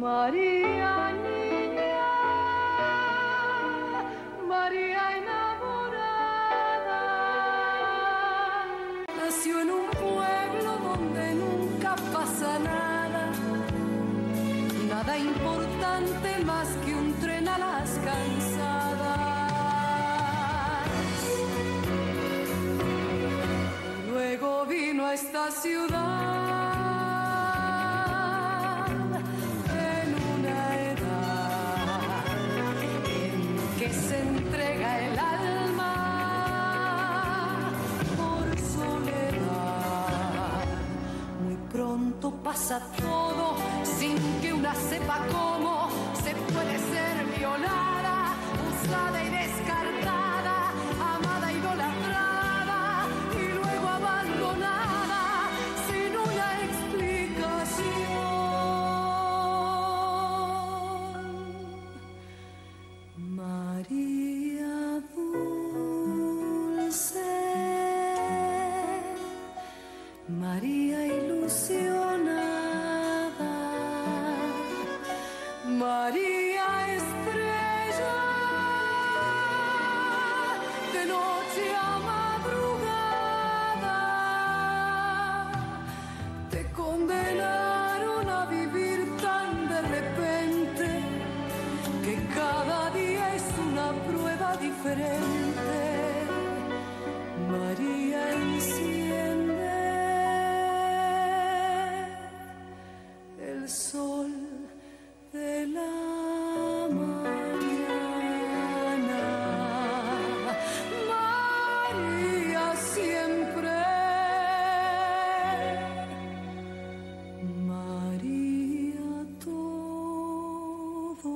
María niña, María enamorada, nació en un pueblo donde nunca pasa nada, nada importante más que un tren a las cansadas. Luego vino a esta ciudad se entrega el alma por soledad. Muy pronto pasa todo sin que una sepa cómo se puede ser violada, usada y descartada, amada, idolatrada y luego abandonada sin una explicación. María dulce, María ilusionada, María estrella, de noche a madrugada, te condenaron a vivir tan de repente que cada día es una prueba diferente. María enciende el sol de la mañana. María siempre. María todo.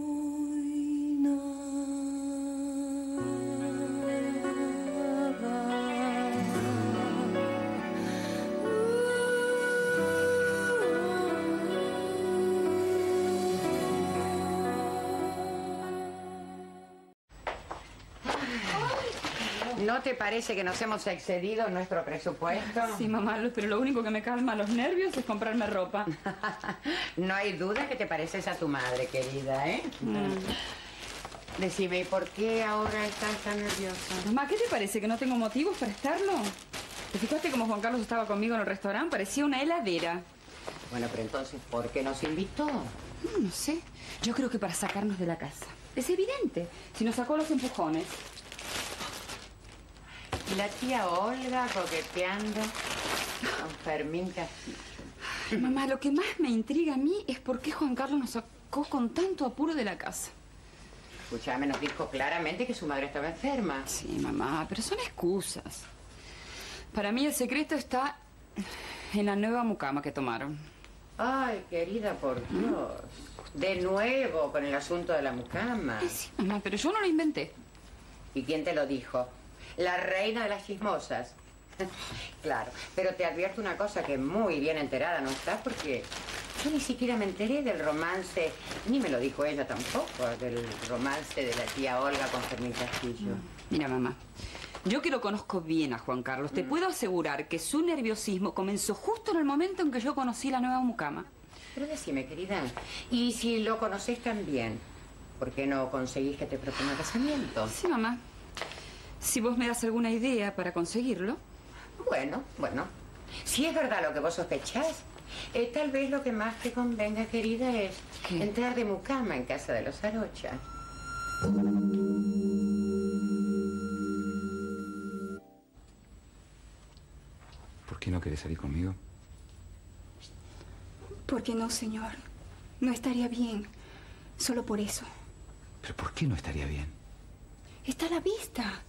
¿No te parece que nos hemos excedido en nuestro presupuesto? Sí, mamá, pero lo único que me calma los nervios es comprarme ropa. No hay duda que te pareces a tu madre, querida, ¿eh? Decime, ¿y por qué ahora estás tan nerviosa? Mamá, ¿qué te parece? ¿Que no tengo motivos para estarlo? ¿Te fijaste cómo Juan Carlos estaba conmigo en el restaurante? Parecía una heladera. Bueno, pero entonces, ¿por qué nos invitó? No sé. Yo creo que para sacarnos de la casa. Es evidente. Si nos sacó los empujones. Y la tía Olga coqueteando con Fermín Castillo. Ay, mamá, lo que más me intriga a mí es por qué Juan Carlos nos sacó con tanto apuro de la casa. Escuchame, nos dijo claramente que su madre estaba enferma. Sí, mamá, pero son excusas. Para mí el secreto está en la nueva mucama que tomaron. Ay, querida, por Dios. De nuevo con el asunto de la mucama. Sí, mamá, pero yo no lo inventé. ¿Y quién te lo dijo? La reina de las chismosas. Claro, pero te advierto una cosa, que muy bien enterada no estás, porque yo ni siquiera me enteré del romance, ni me lo dijo ella tampoco, del romance de la tía Olga con Fermín Castillo. Mira, mamá, yo que lo conozco bien a Juan Carlos, te puedo asegurar que su nerviosismo comenzó justo en el momento en que yo conocí la nueva mucama. Pero decime, querida, y si lo conocés tan bien, ¿por qué no conseguís que te proponga casamiento? Sí, mamá. Si vos me das alguna idea para conseguirlo. Bueno. Si es verdad lo que vos sospechás, tal vez lo que más te convenga, querida, es entrar de mucama en casa de los Arocha. ¿Por qué no querés salir conmigo? ¿Por qué no, señor? No estaría bien. Solo por eso. ¿Pero por qué no estaría bien? Está a la vista.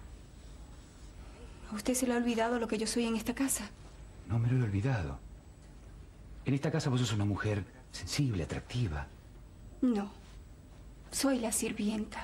¿A usted se le ha olvidado lo que yo soy en esta casa? No me lo he olvidado. En esta casa vos sos una mujer sensible, atractiva. No. Soy la sirvienta.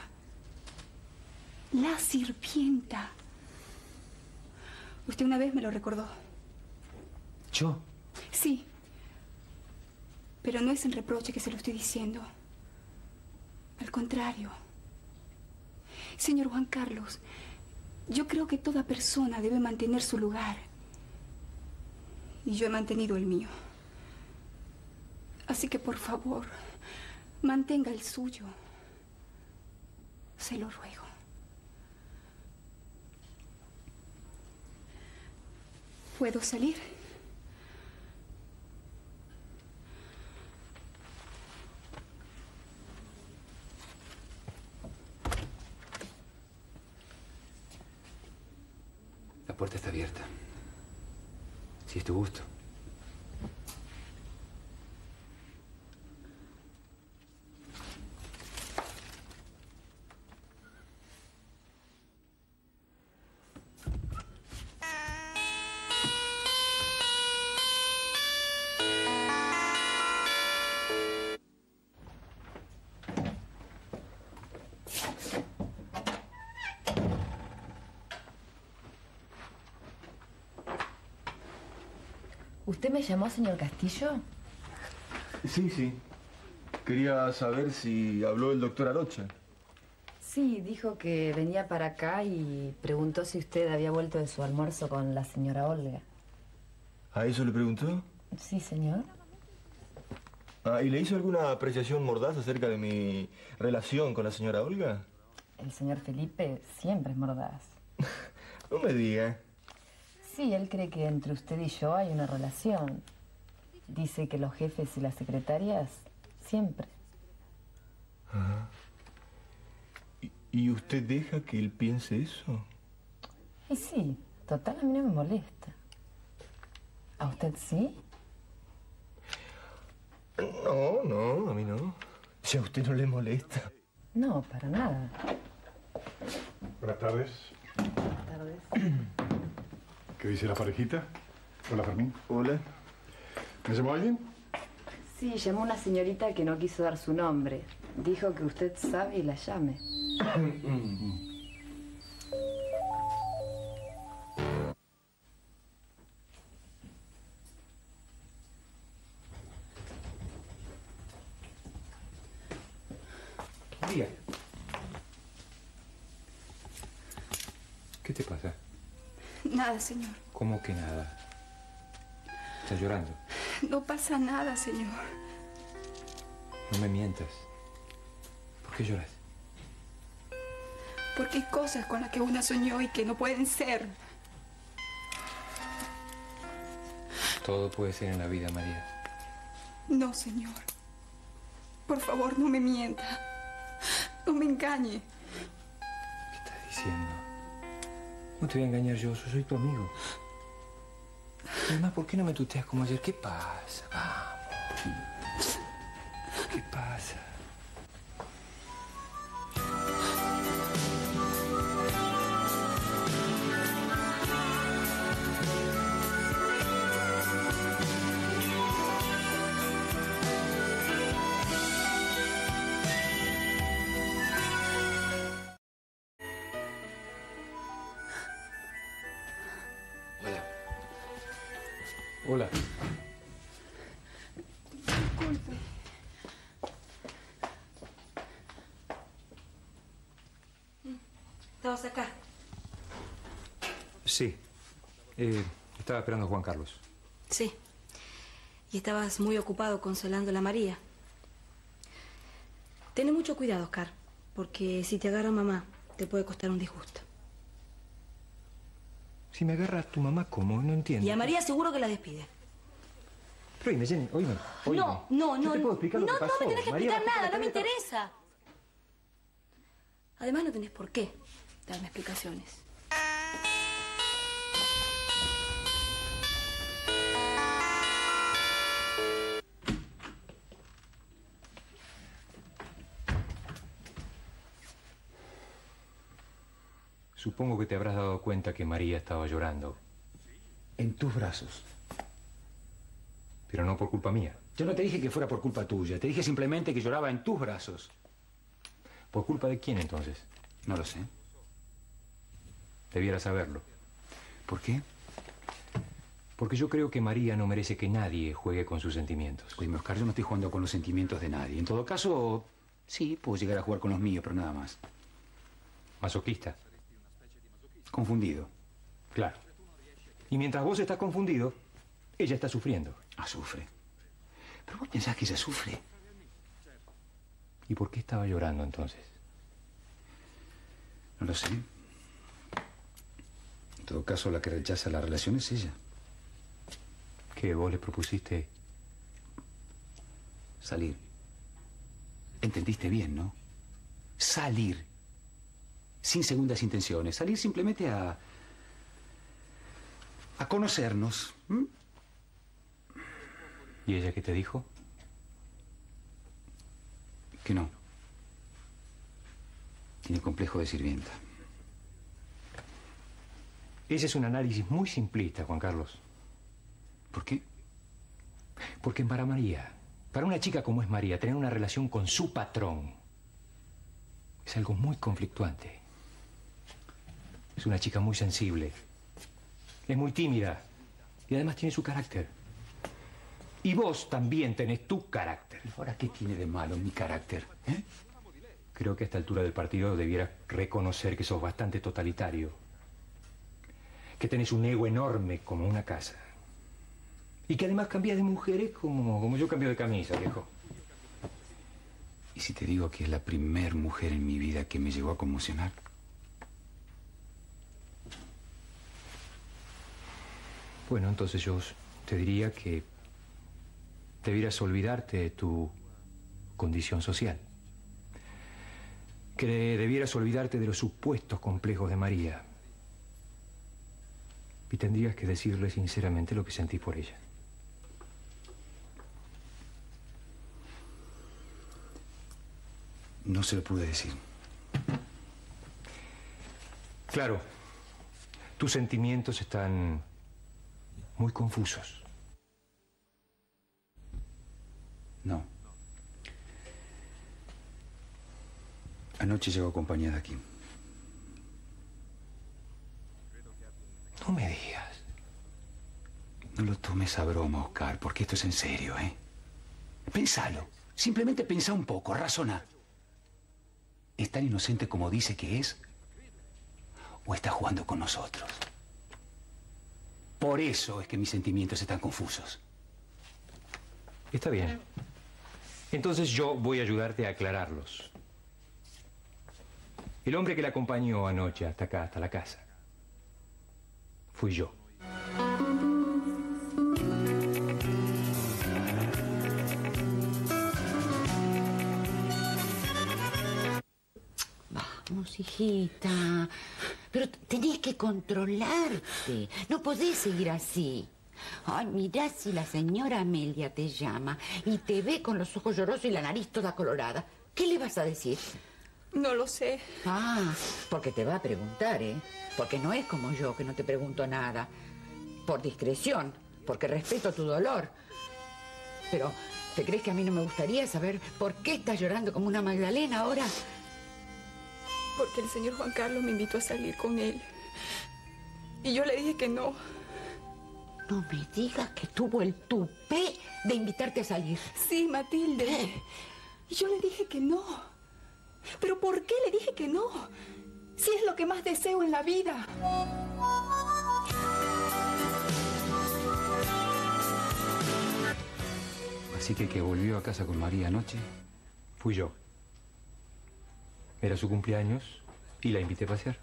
La sirvienta. Usted una vez me lo recordó. ¿Yo? Sí. Pero no es en reproche que se lo estoy diciendo. Al contrario. Señor Juan Carlos, yo creo que toda persona debe mantener su lugar. Y yo he mantenido el mío. Así que, por favor, mantenga el suyo. Se lo ruego. ¿Puedo salir? La puerta está abierta. Si es tu gusto. ¿Usted me llamó, señor Castillo? Sí, sí. Quería saber si habló el doctor Arocha. Sí, dijo que venía para acá y preguntó si usted había vuelto de su almuerzo con la señora Olga. ¿A eso le preguntó? Sí, señor. Ah, ¿y le hizo alguna apreciación mordaz acerca de mi relación con la señora Olga? El señor Felipe siempre es mordaz. No me diga. Sí, él cree que entre usted y yo hay una relación. Dice que los jefes y las secretarias siempre. Ajá. ¿Y usted deja que él piense eso? Y sí, total, a mí no me molesta. ¿A usted sí? No, a mí no. Si a usted no le molesta. No, para nada. Buenas tardes. Buenas tardes. ¿Qué dice la parejita? Hola, Fermín. Hola. ¿Me llamó alguien? Sí, llamó una señorita que no quiso dar su nombre. Dijo que usted sabe y la llame. María. ¿Qué te pasa? Nada, señor. ¿Cómo que nada? ¿Estás llorando? No pasa nada, señor. No me mientas. ¿Por qué lloras? Porque hay cosas con las que una soñó y que no pueden ser. Todo puede ser en la vida, María. No, señor. Por favor, no me mienta. No me engañe. ¿Qué estás diciendo? No te voy a engañar yo soy tu amigo. Además, ¿por qué no me tuteas como ayer? ¿Qué pasa? Vamos. ¿Qué pasa? Hola. Disculpe. ¿Estabas acá? Sí. Estaba esperando a Juan Carlos. Sí. Y estabas muy ocupado consolando a la María. Ten mucho cuidado, Oscar, porque si te agarra mamá, te puede costar un disgusto. Si me agarra tu mamá, ¿cómo? No entiendo. Y a María seguro que la despide. Pero oíme, Jenny, oíme. No. Yo te puedo explicar lo que pasó. No me tenés que María, explicar nada, no me María, interesa. Además, no tenés por qué darme explicaciones. Supongo que te habrás dado cuenta que María estaba llorando. En tus brazos. Pero no por culpa mía. Yo no te dije que fuera por culpa tuya. Te dije simplemente que lloraba en tus brazos. ¿Por culpa de quién, entonces? No lo sé. Debiera saberlo. ¿Por qué? Porque yo creo que María no merece que nadie juegue con sus sentimientos. Oye, Oscar, yo no estoy jugando con los sentimientos de nadie. En todo caso, sí, puedo llegar a jugar con los míos, pero nada más. ¿Masoquista? Confundido. Claro. Y mientras vos estás confundido, ella está sufriendo. Sufre. Pero vos pensás que ella sufre. ¿Y por qué estaba llorando entonces? No lo sé. En todo caso, la que rechaza la relación es ella. ¿Que vos le propusiste? Salir. Entendiste bien, ¿no? Salir. Sin segundas intenciones. Salir simplemente a conocernos. ¿Mm? ¿Y ella qué te dijo? Que no. Tiene complejo de sirvienta. Ese es un análisis muy simplista, Juan Carlos. ¿Por qué? Porque para María, para una chica como es María, tener una relación con su patrón es algo muy conflictuante. Es una chica muy sensible. Es muy tímida. Y además tiene su carácter. Y vos también tenés tu carácter. ¿Ahora qué tiene de malo mi carácter? ¿Eh? Creo que a esta altura del partido debieras reconocer que sos bastante totalitario. Que tenés un ego enorme como una casa. Y que además cambias de mujeres como yo cambio de camisa, viejo. ¿Y si te digo que es la primer mujer en mi vida que me llegó a conmocionar? Bueno, entonces yo te diría que debieras olvidarte de tu condición social. Que debieras olvidarte de los supuestos complejos de María. Y tendrías que decirle sinceramente lo que sentís por ella. No se lo pude decir. Claro, tus sentimientos están muy confusos. No. Anoche llegó acompañada aquí. No me digas. No lo tomes a broma, Oscar, porque esto es en serio, ¿eh? Pénsalo. Simplemente pensá un poco, razona. ¿Es tan inocente como dice que es? ¿O está jugando con nosotros? Por eso es que mis sentimientos están confusos. Está bien. Entonces yo voy a ayudarte a aclararlos. El hombre que la acompañó anoche hasta acá, hasta la casa, fui yo. Vamos, hijita. Pero tenés que controlarte. No podés seguir así. Ay, mirá si la señora Amelia te llama y te ve con los ojos llorosos y la nariz toda colorada. ¿Qué le vas a decir? No lo sé. Ah, porque te va a preguntar, ¿eh? Porque no es como yo, que no te pregunto nada. Por discreción, porque respeto tu dolor. Pero, ¿te crees que a mí no me gustaría saber por qué estás llorando como una Magdalena ahora? Porque el señor Juan Carlos me invitó a salir con él. Y yo le dije que no. No me digas que tuvo el tupé de invitarte a salir. Sí, Matilde. ¿Qué? Y yo le dije que no. ¿Pero por qué le dije que no? Si es lo que más deseo en la vida. Así que volvió a casa con María anoche. Fui yo. Era su cumpleaños y la invité a pasear.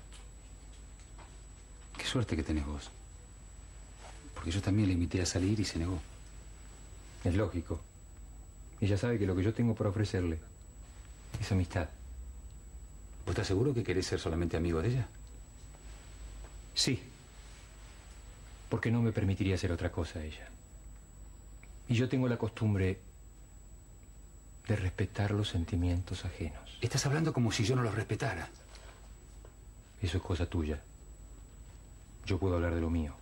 Qué suerte que tenés vos. Porque yo también la invité a salir y se negó. Es lógico. Ella sabe que lo que yo tengo para ofrecerle es amistad. ¿Vos estás seguro que querés ser solamente amigo de ella? Sí. Porque no me permitiría hacer otra cosa a ella. Y yo tengo la costumbre de respetar los sentimientos ajenos. Estás hablando como si yo no los respetara. Eso es cosa tuya. Yo puedo hablar de lo mío.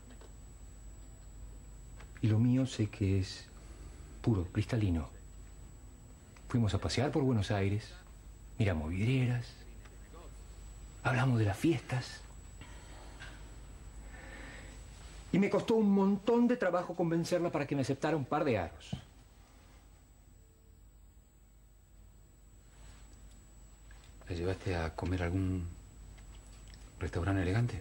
Y lo mío sé que es puro, cristalino. Fuimos a pasear por Buenos Aires, miramos vidrieras, hablamos de las fiestas. Y me costó un montón de trabajo convencerla para que me aceptara un par de aros. ¿La llevaste a comer a algún restaurante elegante?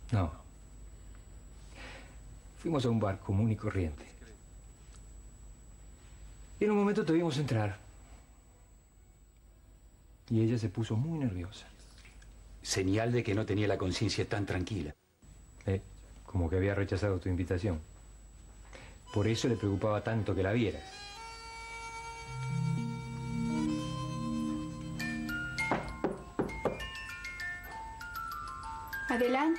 No. Fuimos a un bar común y corriente. Y en un momento te vimos entrar. Y ella se puso muy nerviosa. Señal de que no tenía la conciencia tan tranquila. Como que había rechazado tu invitación. Por eso le preocupaba tanto que la vieras. Adelante.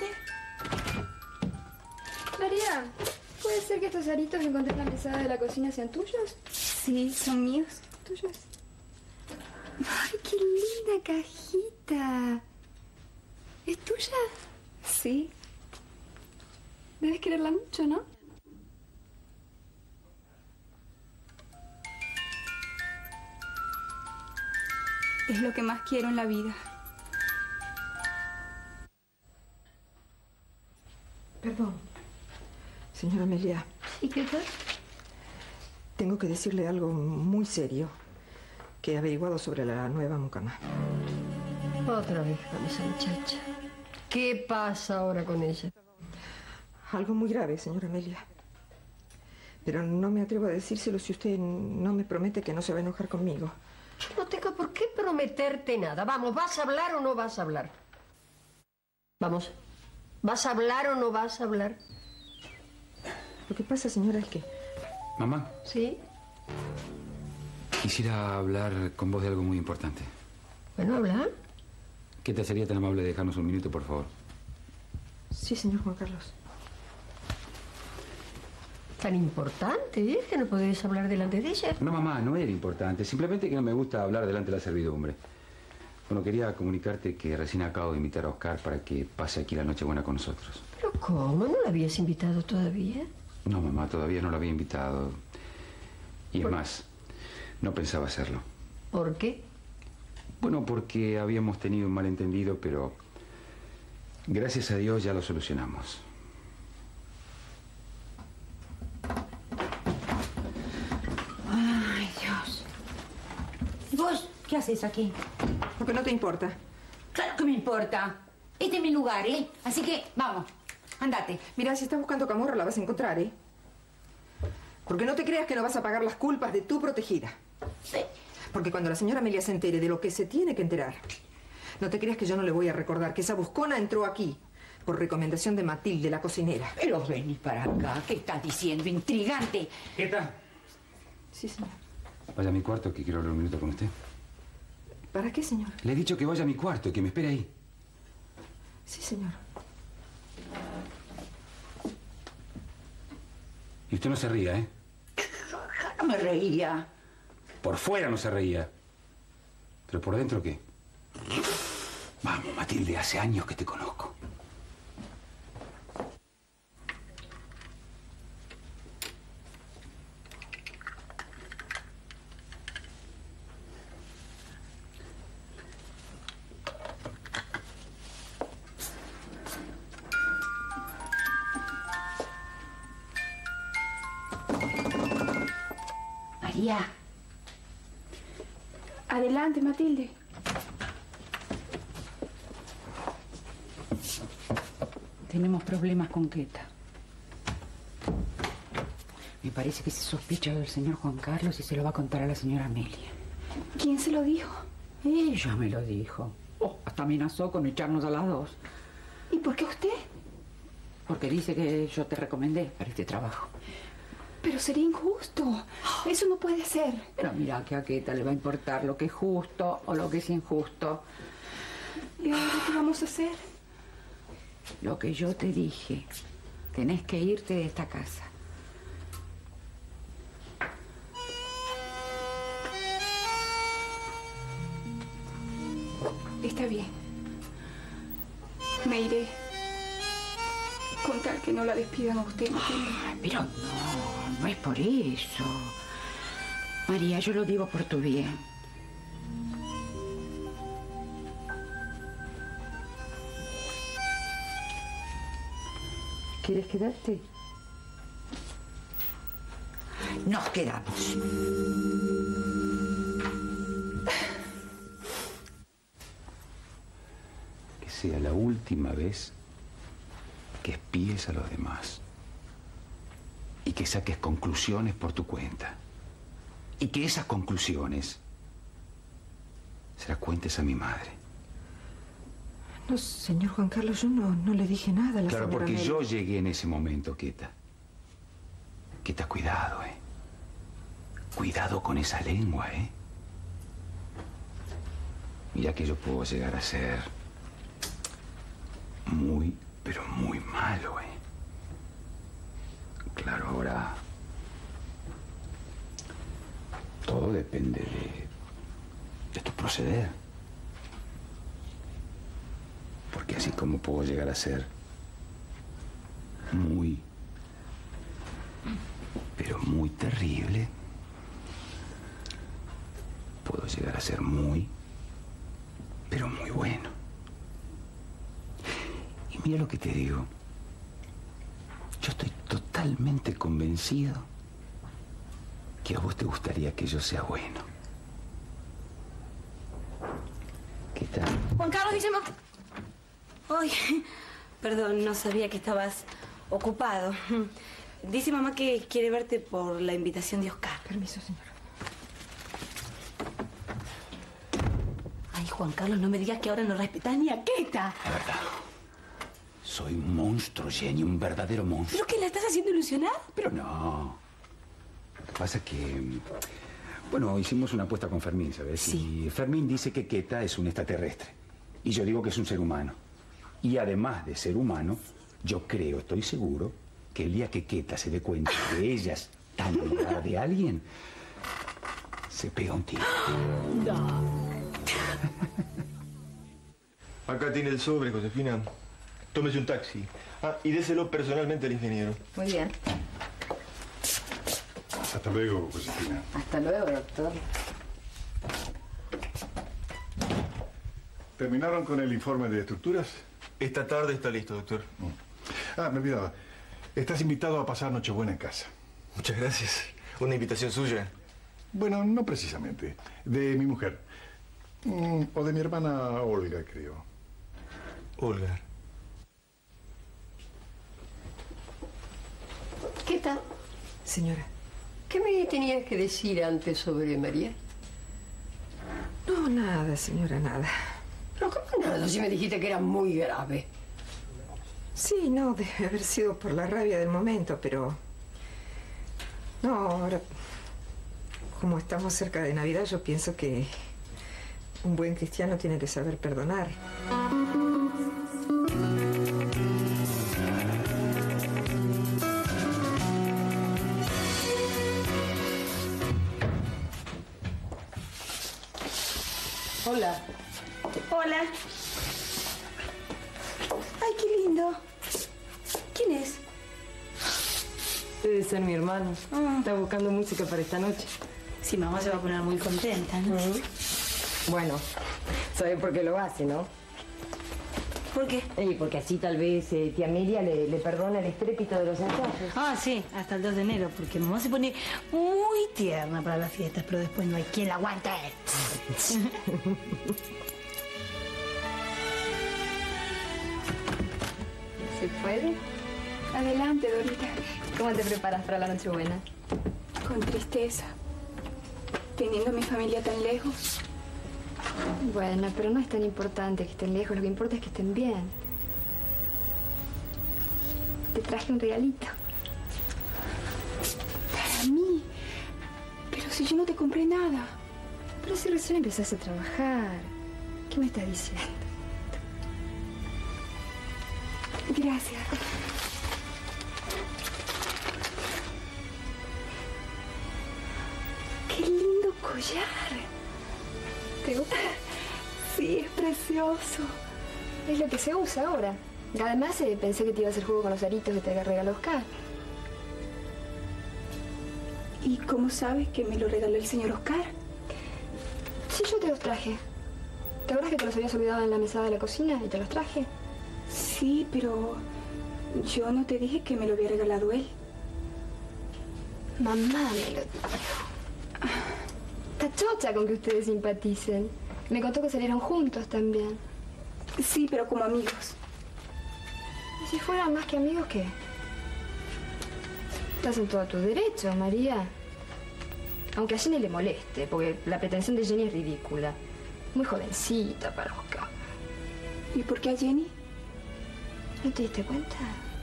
María, ¿puede ser que estos aritos que encontré en la mesada de la cocina sean tuyos? Sí, son míos. ¿Tuyos? ¡Ay, qué linda cajita! ¿Es tuya? Sí. Debes quererla mucho, ¿no? Es lo que más quiero en la vida. Perdón. Señora Amelia. ¿Y qué tal? Tengo que decirle algo muy serio que he averiguado sobre la nueva mucama. Otra vez con esa muchacha. ¿Qué pasa ahora con ella? Algo muy grave, señora Amelia. Pero no me atrevo a decírselo si usted no me promete que no se va a enojar conmigo. Yo no tengo por qué prometerte nada. Vamos, ¿vas a hablar o no vas a hablar? Vamos, ¿vas a hablar o no vas a hablar? Lo que pasa, señora, es que... Mamá. ¿Sí? Quisiera hablar con vos de algo muy importante. Bueno, habla. ¿Qué te sería tan amable de dejarnos un minuto, por favor? Sí, señor Juan Carlos. ¿Tan importante, que no podés hablar delante de ella? No, mamá, no era importante. Simplemente que no me gusta hablar delante de la servidumbre. Bueno, quería comunicarte que recién acabo de invitar a Oscar para que pase aquí la Nochebuena con nosotros. ¿Pero cómo? ¿No lo habías invitado todavía? No, mamá, todavía no lo había invitado. Y es más, no pensaba hacerlo. ¿Por qué? Bueno, porque habíamos tenido un malentendido, pero gracias a Dios ya lo solucionamos. Ay, Dios. ¿Y vos qué haces aquí? Porque no te importa. Claro que me importa. Este es mi lugar, ¿eh? Así que, vamos, andate. Mira, si estás buscando camorra la vas a encontrar, ¿eh? Porque no te creas que no vas a pagar las culpas de tu protegida. Sí. Porque cuando la señora Amelia se entere de lo que se tiene que enterar, no te creas que yo no le voy a recordar que esa buscona entró aquí por recomendación de Matilde, la cocinera. Pero vení para acá. ¿Qué estás diciendo? Intrigante. ¿Qué tal? Sí, señor. Vaya a mi cuarto, que quiero hablar un minuto con usted. ¿Para qué, señor? Le he dicho que vaya a mi cuarto y que me espere ahí. Sí, señor. Y usted no se ría, ¿eh? No me reía. Por fuera no se reía. ¿Pero por dentro qué? Vamos, Matilde, hace años que te conozco. María. Adelante, Matilde. Tenemos problemas con Queta. Me parece que se sospecha del señor Juan Carlos y se lo va a contar a la señora Amelia. ¿Quién se lo dijo? Ella me lo dijo. Hasta amenazó con echarnos a las dos. ¿Y por qué usted? Porque dice que yo te recomendé para este trabajo. Pero sería injusto. Eso no puede ser. Pero mira que a Queta le va a importar lo que es justo o lo que es injusto. ¿Y ahora qué vamos a hacer? Lo que yo te dije. Tenés que irte de esta casa. Está bien. Me iré. Con tal que no la despidan a usted, Matilde. Pero no es por eso. María, yo lo digo por tu bien. ¿Quieres quedarte? Nos quedamos. Que sea la última vez que espíes a los demás y que saques conclusiones por tu cuenta. Y que esas conclusiones se las cuentes a mi madre. No, señor Juan Carlos, yo no le dije nada a la Claro, señora porque Amelia. yo llegué en ese momento, Queta. Queta, cuidado, Cuidado con esa lengua, Mira que yo puedo llegar a ser muy, pero muy malo, Claro, ahora todo depende de tu proceder. Porque así como puedo llegar a ser muy, pero muy terrible, puedo llegar a ser muy, pero muy bueno. Y mira lo que te digo. Yo estoy totalmente convencido que a vos te gustaría que yo sea bueno. ¿Qué tal? Juan Carlos, dice mamá. Ay, perdón, no sabía que estabas ocupado. Dice mamá que quiere verte por la invitación de Oscar. Permiso, señora. Ay, Juan Carlos, no me digas que ahora no respetas ni a Queta. La verdad. Soy un monstruo, Jenny, un verdadero monstruo. ¿Pero qué, la estás haciendo ilusionar? Pero no. Lo que pasa es que... Bueno, hicimos una apuesta con Fermín, ¿sabes? Sí. Y Fermín dice que Queta es un extraterrestre. Y yo digo que es un ser humano. Y además de ser humano, yo creo, estoy seguro, que el día que Queta se dé cuenta que ella está enamorada de alguien, se pega un tiro. No. Acá tiene el sobre, Josefina. Tómese un taxi. Ah, y déselo personalmente al ingeniero. Muy bien. Hasta luego, Josefina. Hasta luego, doctor. ¿Terminaron con el informe de estructuras? Esta tarde está listo, doctor. Ah, me olvidaba. Estás invitado a pasar Nochebuena en casa. Muchas gracias. ¿Una invitación suya? Bueno, no precisamente. De mi mujer. O de mi hermana Olga, creo. Olga. ¿Qué tal? Señora. ¿Qué me tenías que decir antes sobre María? No, nada, señora, nada. ¿Pero cómo nada? Si me dijiste que era muy grave. Sí, no, debe haber sido por la rabia del momento, pero... No, ahora... Como estamos cerca de Navidad, yo pienso que un buen cristiano tiene que saber perdonar. Hola. Hola. Ay, qué lindo. ¿Quién es? Debe ser mi hermano. Está buscando música para esta noche. Sí, mamá se va a poner muy contenta, ¿no? Bueno, ¿sabe por qué lo hace, no? ¿Por qué? Porque así tal vez tía Amelia le perdona el estrépito de los ensayos. Ah, sí, hasta el 2 de enero, porque mamá se pone muy tierna para las fiestas, pero después no hay quien la aguante. ¿Se puede? Adelante, Dorita. ¿Cómo te preparas para la Nochebuena? Con tristeza. Teniendo a mi familia tan lejos. Bueno, pero no es tan importante que estén lejos, lo que importa es que estén bien. Te traje un regalito. Para mí. Pero si yo no te compré nada. Pero si recién empezaste a trabajar. ¿Qué me estás diciendo? Gracias. ¡Qué lindo collar! ¿Te gusta? Sí, es precioso. Es lo que se usa ahora. Además, pensé que te iba a hacer juego con los aritos que te regaló Oscar. ¿Y cómo sabes que me lo regaló el señor Oscar? Sí, yo te los traje. ¿Te acuerdas que te los habías olvidado en la mesada de la cocina y te los traje? Sí, pero yo no te dije que me lo había regalado él. Mamá me lo dijo. Está chocha con que ustedes simpaticen. Me contó que salieron juntos también. Sí, pero como amigos. ¿Y si fueran más que amigos, qué? Estás en todo tu derecho, María. Aunque a Jenny le moleste, porque la pretensión de Jenny es ridícula. Muy jovencita para Oscar. ¿Y por qué a Jenny? ¿No te diste cuenta?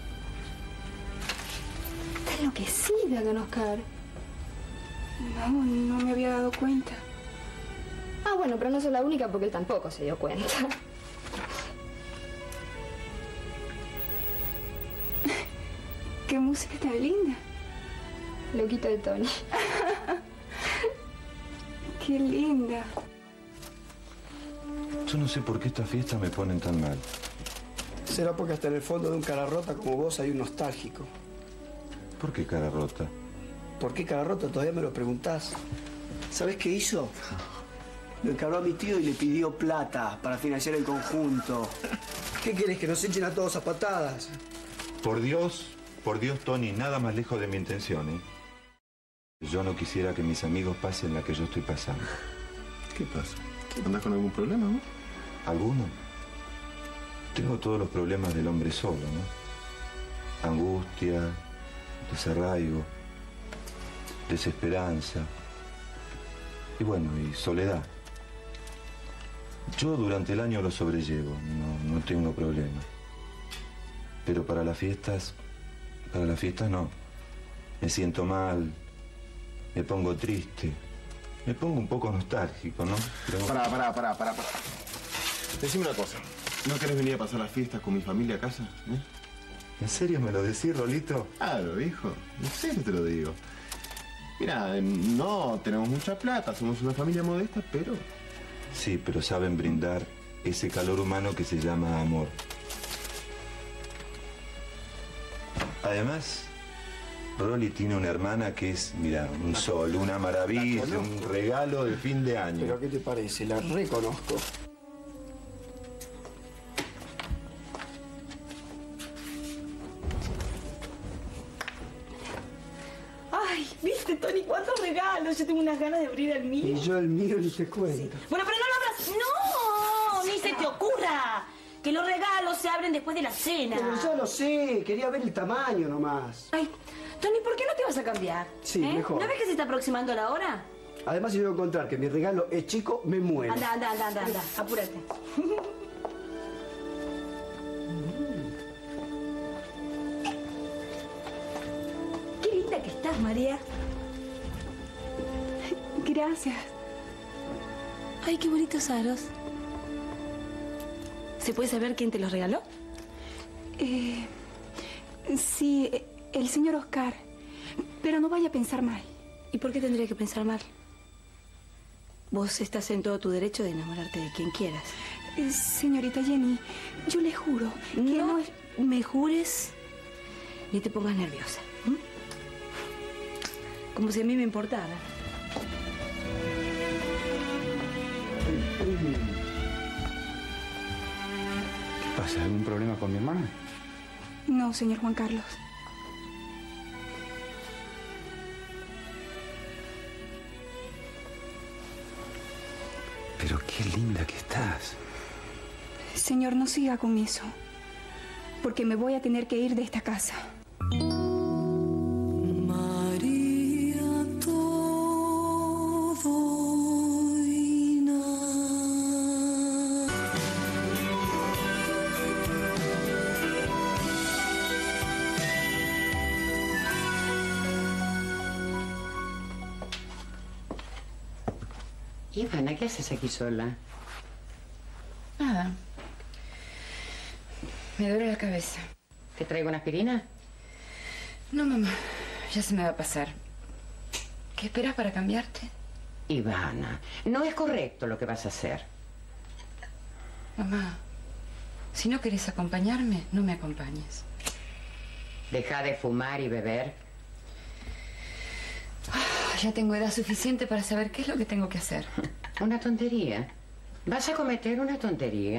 Está enloquecida, don Oscar. No me había dado cuenta. Ah, bueno, pero no soy la única porque él tampoco se dio cuenta. ¡Qué música tan linda! Loquito de Tony. ¡Qué linda! Yo no sé por qué estas fiestas me ponen tan mal. Será porque hasta en el fondo de un cara rota como vos hay un nostálgico. ¿Por qué cara rota? ¿Por qué cara rota? Todavía me lo preguntás. ¿Sabés qué hizo? Lo encargó a mi tío y le pidió plata para financiar el conjunto. ¿Qué querés, que nos echen a todos a patadas? Por Dios, Tony, nada más lejos de mi intención, ¿eh? Yo no quisiera que mis amigos pasen la que yo estoy pasando. ¿Qué pasa? ¿Andás con algún problema, no? ¿Alguno? Tengo todos los problemas del hombre solo, ¿no? Angustia, desarraigo, desesperanza y bueno, y soledad. Yo durante el año lo sobrellevo, no tengo problema. Pero para las fiestas no. Me siento mal, me pongo triste, me pongo un poco nostálgico, ¿no? Pero... Pará. Decime una cosa. ¿No querés venir a pasar las fiestas con mi familia a casa? ¿En serio me lo decís, Rolito? Claro, hijo. En serio te lo digo. Mira, no tenemos mucha plata, somos una familia modesta, pero... Sí, pero saben brindar ese calor humano que se llama amor. Además, Rolly tiene una hermana que es, mira, un sol, una maravilla, un regalo de fin de año. ¿Pero qué te parece? La reconozco. Ay, ¿viste, Tony? ¿Cuántos regalos? Yo tengo unas ganas de abrir el mío. Y yo el mío ni te cuento. Bueno, pero no lo abras. ¡No! ¡Ni se te ocurra! Que los regalos se abren después de la cena. Pero yo lo sé, quería ver el tamaño nomás. Ay, Tony, ¿por qué no te vas a cambiar? Sí, mejor. ¿No ves que se está aproximando la hora? Además, si llego a encontrar que mi regalo es chico, me muero. Anda, apúrate. Qué linda que estás, María. Gracias. Ay, qué bonitos aros. ¿Se puede saber quién te los regaló? Sí, el señor Oscar. Pero no vaya a pensar mal. ¿Y por qué tendría que pensar mal? Vos estás en todo tu derecho de enamorarte de quien quieras. Señorita Jenny, yo le juro que no me jures ni te pongas nerviosa. ¿Mm? Como si a mí me importara. ¿Qué pasa? ¿Algún problema con mi hermana? No, señor Juan Carlos. Pero qué linda que estás. Señor, no siga con eso. Porque me voy a tener que ir de esta casa. María, todo y nada. Ivana, ¿qué haces aquí sola? Nada. Me duele la cabeza. ¿Te traigo una aspirina? No, mamá. Ya se me va a pasar. ¿Qué esperas para cambiarte? Ivana, no es correcto lo que vas a hacer. Mamá, si no querés acompañarme, no me acompañes. Deja de fumar y beber. Ya tengo edad suficiente para saber qué es lo que tengo que hacer. Una tontería. ¿Vas a cometer una tontería?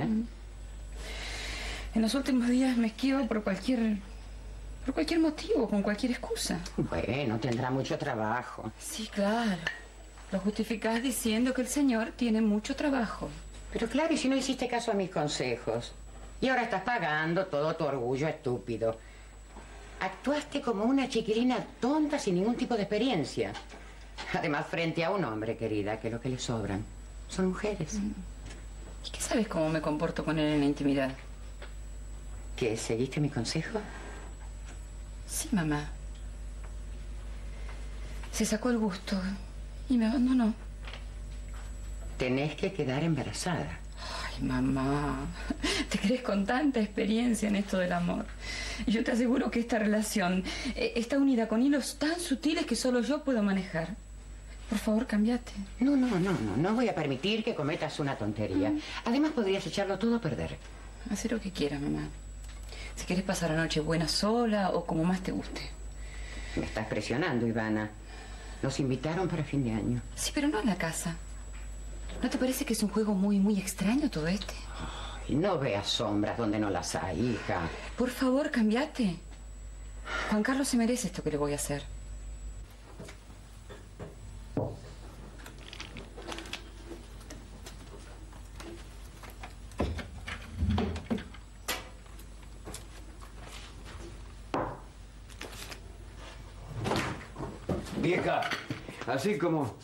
En los últimos días me esquivo por cualquier motivo, con cualquier excusa. Bueno, tendrá mucho trabajo. Sí, claro. Lo justificás diciendo que el señor tiene mucho trabajo. Pero claro, y si no hiciste caso a mis consejos. Y ahora estás pagando todo tu orgullo estúpido. Actuaste como una chiquilina tonta sin ningún tipo de experiencia. Además, frente a un hombre, querida, que lo que le sobran son mujeres. ¿Y qué sabes cómo me comporto con él en la intimidad? ¿Que seguiste mi consejo? Sí, mamá. Se sacó el gusto y me abandonó. Tenés que quedar embarazada. Ay, mamá, te crees con tanta experiencia en esto del amor. Y yo te aseguro que esta relación está unida con hilos tan sutiles que solo yo puedo manejar. Por favor, cámbiate. No voy a permitir que cometas una tontería. Además, podrías echarlo todo a perder. Haz lo que quieras, mamá. Si quieres pasar la noche buena sola o como más te guste. Me estás presionando, Ivana. Nos invitaron para fin de año. Sí, pero no en la casa. ¿No te parece que es un juego muy extraño todo este? Ay, no veas sombras donde no las hay, hija. Por favor, cámbiate. Juan Carlos se merece esto que le voy a hacer. Vieja, así como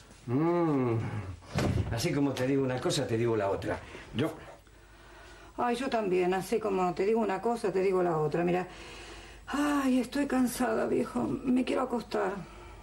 te digo una cosa, te digo la otra. Ay, yo también. Así como te digo una cosa, te digo la otra. Mira. Ay, estoy cansada, viejo. Me quiero acostar.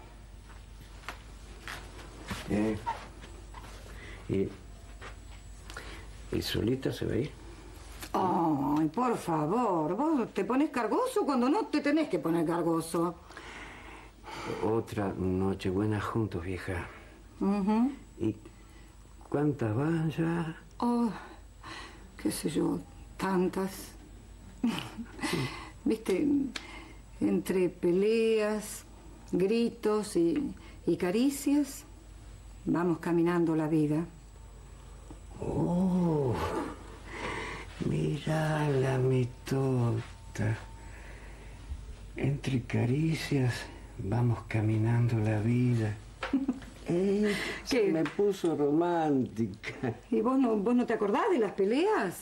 ¿Y solita se va a ir? Ay, por favor. Vos te pones cargoso cuando no te tenés que poner cargoso. Otra Nochebuena juntos, vieja. ¿Y cuántas van ya? Oh, qué sé yo, tantas. Viste, entre peleas, gritos y caricias, vamos caminando la vida. Oh, mírala, mi tota. Entre caricias vamos caminando la vida. Se me puso romántica. ¿Y vos no te acordás de las peleas?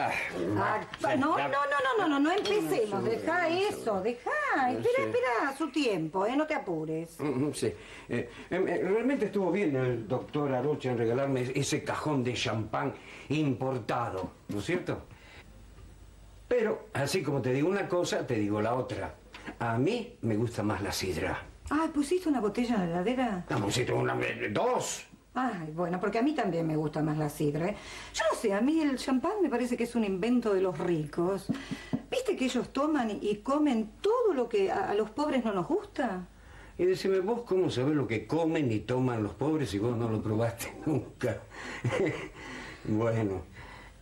No empecemos. Deja eso, deja. Espera su tiempo, no te apures. Sí. Realmente estuvo bien el doctor Arocha en regalarme ese cajón de champán importado, ¿no es cierto? Pero, así como te digo una cosa, te digo la otra. A mí me gusta más la sidra. Ah, ¿pusiste una botella en la heladera? No, pusiste dos. Ay, bueno, porque a mí también me gusta más la sidra, ¿eh? Yo no sé, a mí el champán me parece que es un invento de los ricos. ¿Viste que ellos toman y comen todo lo que a los pobres no nos gusta? Y decime, ¿vos cómo sabés lo que comen y toman los pobres si vos no lo probaste nunca? Bueno.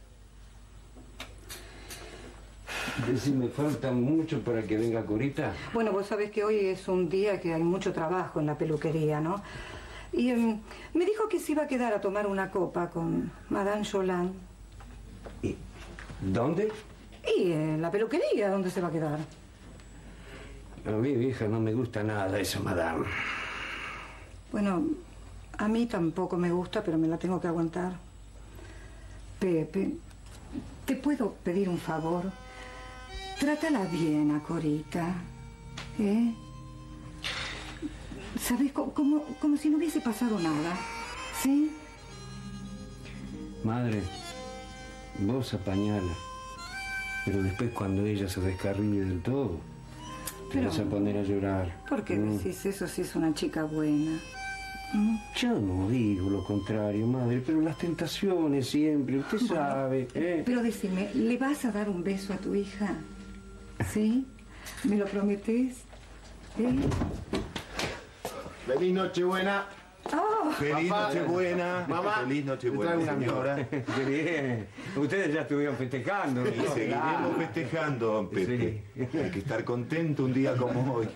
Decime, ¿falta mucho para que venga Corita? Bueno, vos sabés que hoy es un día que hay mucho trabajo en la peluquería, ¿no? Y me dijo que se iba a quedar a tomar una copa con Madame Jolin. ¿Y dónde? Y en la peluquería, ¿dónde se va a quedar? A mí, vieja, no me gusta nada eso, Madame. Bueno, a mí tampoco me gusta, pero me la tengo que aguantar. Pepe, ¿te puedo pedir un favor? Trátala bien a Corita, ¿eh? ¿Sabes? Como si no hubiese pasado nada, ¿sí? Madre, vos apañala. Pero después cuando ella se descarrile del todo, te vas a poner a llorar. ¿Por qué decís eso si es una chica buena? Yo no digo lo contrario, madre, pero las tentaciones siempre, usted sabe. Pero decime, ¿le vas a dar un beso a tu hija? ¿Sí? ¿Me lo prometés? Feliz Nochebuena. Oh. Feliz Nochebuena. Mamá, feliz Nochebuena, señora. Qué bien. Ustedes ya estuvieron festejando. Y seguiremos festejando, don Pepe. Sí. Hay que estar contento un día como hoy.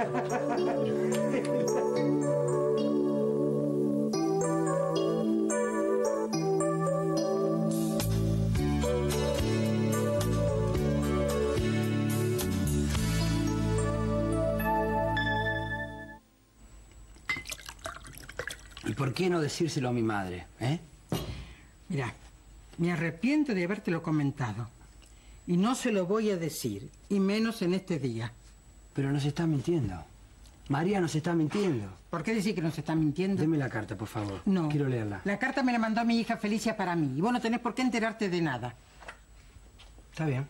¿Y por qué no decírselo a mi madre, Mira, me arrepiento de habértelo comentado. Y no se lo voy a decir, y menos en este día. Pero nos está mintiendo. María nos está mintiendo. ¿Por qué decir que nos está mintiendo? Deme la carta, por favor. No. Quiero leerla. La carta me la mandó mi hija Felicia para mí. Y vos no tenés por qué enterarte de nada. Está bien.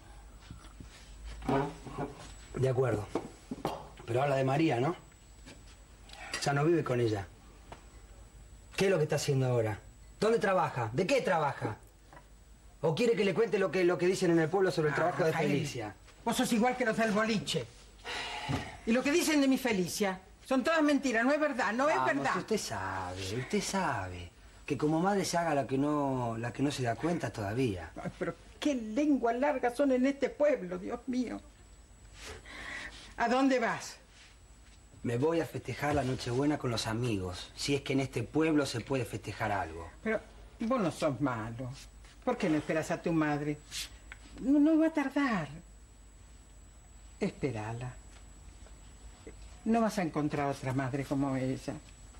De acuerdo. Pero habla de María, ¿no? Ya no vive con ella. ¿Qué es lo que está haciendo ahora? ¿Dónde trabaja? ¿De qué trabaja? ¿O quiere que le cuente lo que dicen en el pueblo sobre el trabajo de Rafael, Felicia? Vos sos igual que los del boliche. Y lo que dicen de mi Felicia son todas mentiras, no es verdad, no es verdad. Usted sabe que como madre se haga la que no se da cuenta todavía. Ay, pero qué lenguas largas son en este pueblo, Dios mío. ¿A dónde vas? Me voy a festejar la Nochebuena con los amigos, si es que en este pueblo se puede festejar algo. Pero vos no sos malo. ¿Por qué no esperas a tu madre? No va a tardar. Espérala. No vas a encontrar otra madre como ella.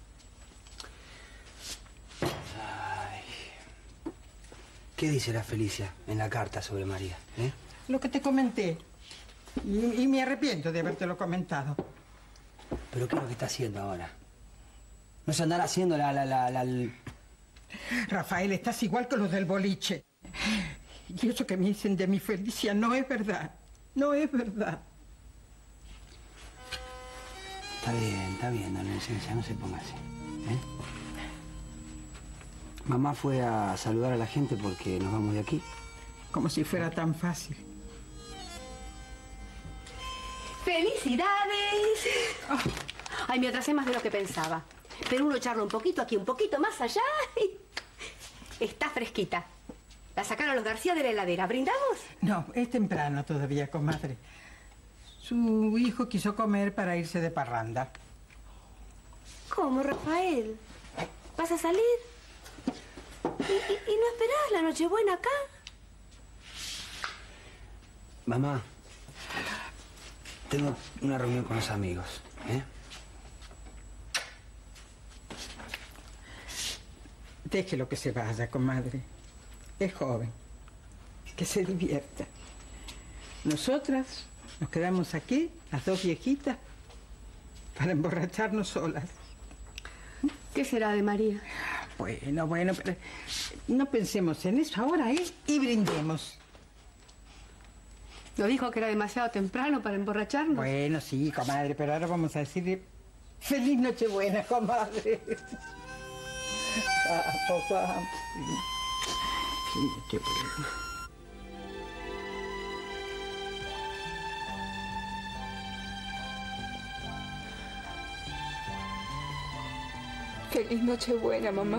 ¿Qué dice la Felicia en la carta sobre María? Lo que te comenté. Y me arrepiento de habértelo comentado. ¿Pero qué es lo que está haciendo ahora? ¿No se andará haciendo la... Rafael, estás igual que los del boliche. Y eso que me dicen de mi Felicia no es verdad. No es verdad. Está bien, doña Licencia, no se ponga así. Mamá fue a saludar a la gente porque nos vamos de aquí. Como si fuera tan fácil. ¡Felicidades! Oh. Ay, me atrasé más de lo que pensaba. Pero uno charla un poquito aquí, un poquito más allá y... Está fresquita. La sacaron los García de la heladera. ¿Brindamos? No, es temprano todavía, comadre. Su hijo quiso comer para irse de parranda. ¿Cómo, Rafael? ¿Vas a salir? ¿Y no esperás la Nochebuena acá? Mamá, tengo una reunión con los amigos, Déjelo que se vaya, comadre. Es joven. Que se divierta. Nosotras nos quedamos aquí, las dos viejitas, para emborracharnos solas. ¿Qué será de María? Bueno, pero no pensemos en eso ahora, y brindemos. ¿No dijo que era demasiado temprano para emborracharnos? Bueno, sí, comadre, pero ahora vamos a decirle feliz Nochebuena, comadre. Papá. Feliz Nochebuena. Feliz Nochebuena, mamá.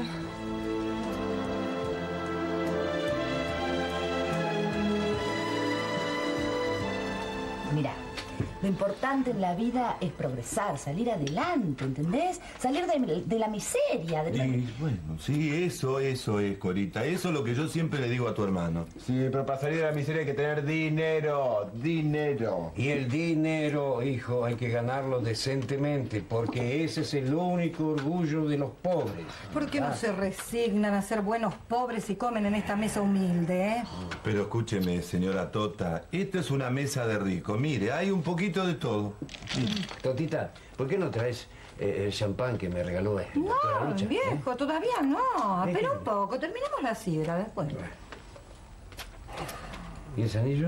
Mira, lo importante en la vida es progresar, salir adelante, ¿entendés? Salir de la miseria. Bueno, sí, eso es, Corita. Eso es lo que yo siempre le digo a tu hermano. Sí, pero para salir de la miseria hay que tener dinero. Y el dinero, hijo, hay que ganarlo decentemente, porque ese es el único orgullo de los pobres. ¿Por qué no se resignan a ser buenos pobres y comen en esta mesa humilde, Pero escúcheme, señora Tota, esta es una mesa de rico. Mire, hay un poquito de todo. Totita, ¿por qué no traes el champán que me regaló No, viejo, todavía no. Espera un poco, terminemos la sidra después. ¿Y ese anillo?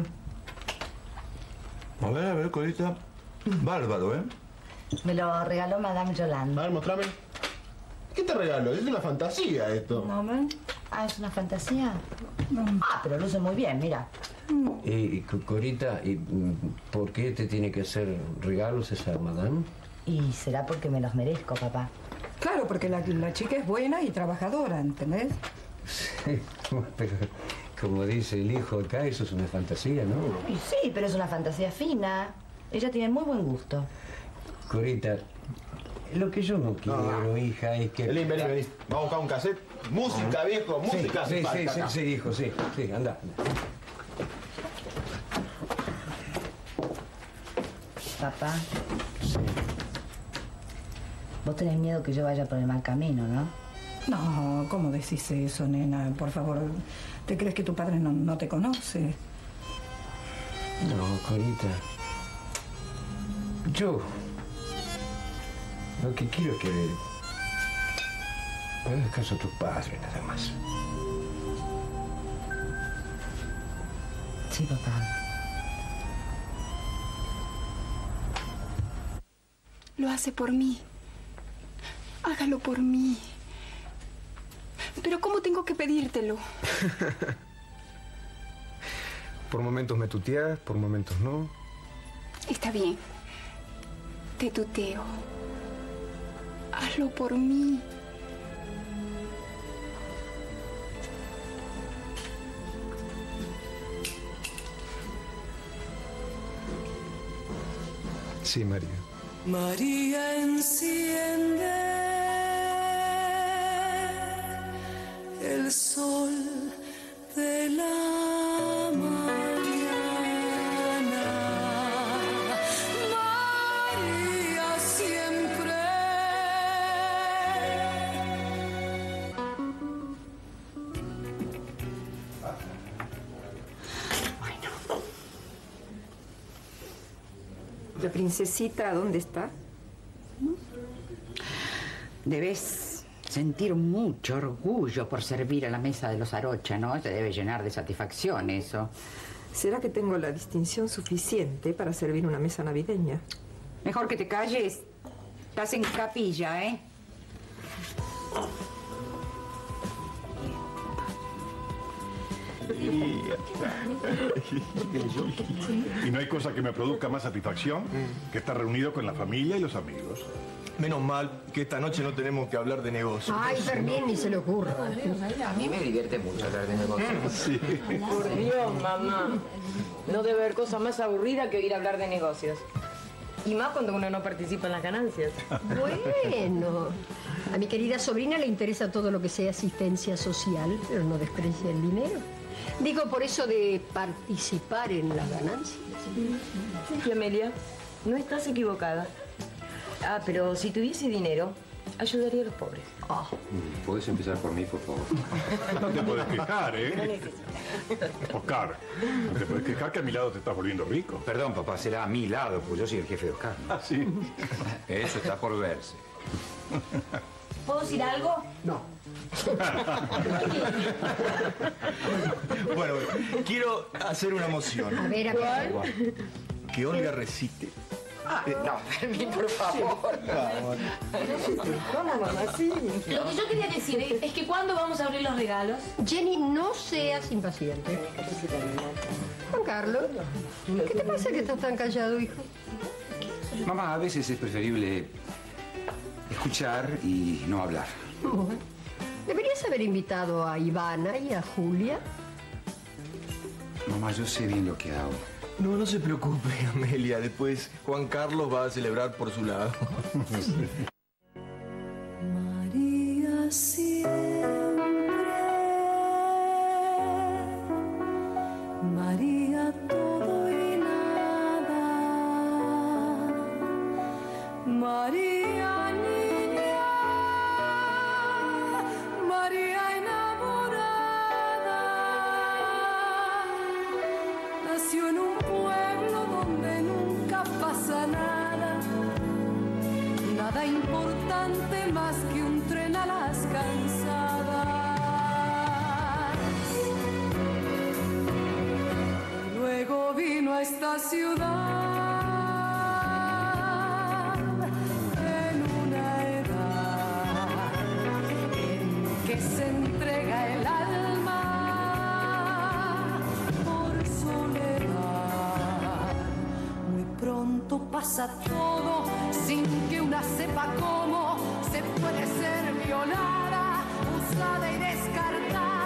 A ver, Corita. Bárbaro, Me lo regaló Madame Yolande. A ver, mostrame. ¿Qué te regaló? Es una fantasía esto. No, ¿es una fantasía? Pero luce muy bien, mira. Y Corita, ¿por qué te tiene que hacer regalos esa madame? Y será porque me los merezco, papá. Claro, porque la chica es buena y trabajadora, ¿entendés? Sí, pero como dice el hijo acá, eso es una fantasía, ¿no? Y sí, pero es una fantasía fina. Ella tiene muy buen gusto. Corita, lo que yo no quiero, hija, es que... Vení. Vamos a buscar un cassette. Música, viejo, música. Sí, hijo, sí, anda. Papá. Sí. Vos tenés miedo que yo vaya por el mal camino, ¿no? No, ¿cómo decís eso, nena? Por favor, ¿te crees que tu padre no te conoce? No, Corita. Lo que quiero es que me hagas caso a tu padre, nada más. Sí, papá. Lo hace por mí. Hágalo por mí. Pero ¿cómo tengo que pedírtelo? Por momentos me tuteas, por momentos no. Está bien. Te tuteo. Hazlo por mí. Sí, María. María, enciende el sol de la mañana. María, siempre. La princesita, ¿dónde está? Debes sentir mucho orgullo por servir a la mesa de los Arocha, ¿no? Te debe llenar de satisfacción eso. ¿Será que tengo la distinción suficiente para servir una mesa navideña? Mejor que te calles. Estás en capilla, ¿eh? Y no hay cosa que me produzca más satisfacción que estar reunido con la familia y los amigos. Menos mal que esta noche no tenemos que hablar de negocios. Ay, Fermín, ni se le ocurra. A mí me divierte mucho hablar de negocios. Sí. Por Dios, mamá. No debe haber cosa más aburrida que oír hablar de negocios. Y más cuando uno no participa en las ganancias. Bueno, a mi querida sobrina le interesa todo lo que sea asistencia social, pero no desprecia el dinero. Digo, por eso de participar en las ganancias. Sí, Amelia, no estás equivocada. Ah, pero si tuviese dinero, ayudaría a los pobres. ¿Puedes empezar por mí, por favor? No te puedes quejar, ¿eh? Oscar, no te puedes quejar que a mi lado te estás volviendo rico. Perdón, papá, será a mi lado, pues yo soy el jefe de Oscar. Ah, sí. Eso está por verse. ¿Puedo decir algo? No. Bueno, quiero hacer una moción. A ver, Que Olga recite. No, Fermín, por favor. Lo que yo quería decir es que ¿cuándo vamos a abrir los regalos? Jenny, no seas impaciente. Juan Carlos, ¿qué te pasa que estás tan callado, hijo? Mamá, a veces es preferible escuchar y no hablar. Bueno, deberías haber invitado a Ivana y a Julia. Mamá, yo sé bien lo que hago. No se preocupe, Amelia. Después Juan Carlos va a celebrar por su lado. María, siempre. María, todo y nada. María, niña. María, enamorada. Nació en un pueblo donde nunca pasa nada. Nada importante más que un tren a las cansadas. Luego vino a esta ciudad en una edad en que se entrega el alma por soledad. Muy pronto pasa todo sin que una sepa cómo se puede ser violada, usada y descartada.